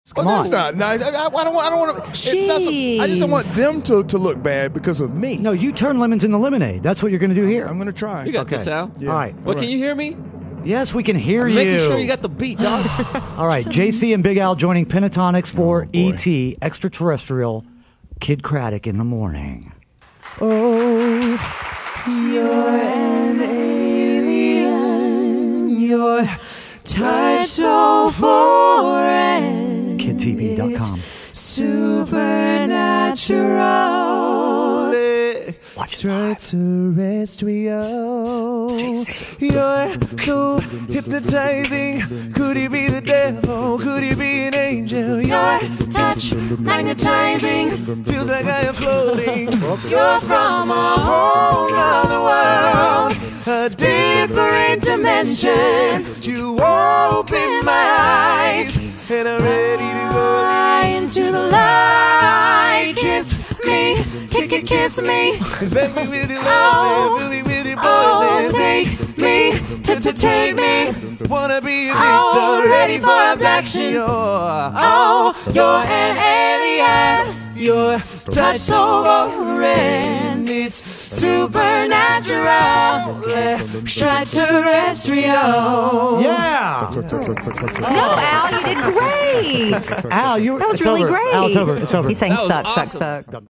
Come That's on. not nice. I don't want to. It's not I just don't want them to look bad because of me. No, you turn lemons into lemonade. That's what you're going to do here. I'm going to try. You got this, Al. Yeah. All right. What, can you hear me? Yes, we can hear you. Making sure you got the beat, dog. All right, JC and Big Al joining Pentatonix for E.T. Extraterrestrial. Kidd Kraddick in the morning. Oh, you're an alien. Your touch so foreign. KiddTV.com. Supernatural. Watch it Try to rest me out. You're so hypnotizing. Could he be the devil? Could he be an angel? Your touch magnetizing. Feels like I am floating. You're from a whole other world, a different dimension. You open my eyes, and I'm ready to go into the light. Kiss me, kiss me. Infect me with your love, fill me with your poison. Take me, take me. Wanna be a victim, ready for abduction. You're an alien. Your touch so foreign. It's supernatural, extraterrestrial. Yeah. No, Al, you did great. Al, That was really great. Al, it's over. It's over. He's saying That was suck, awesome. suck, suck.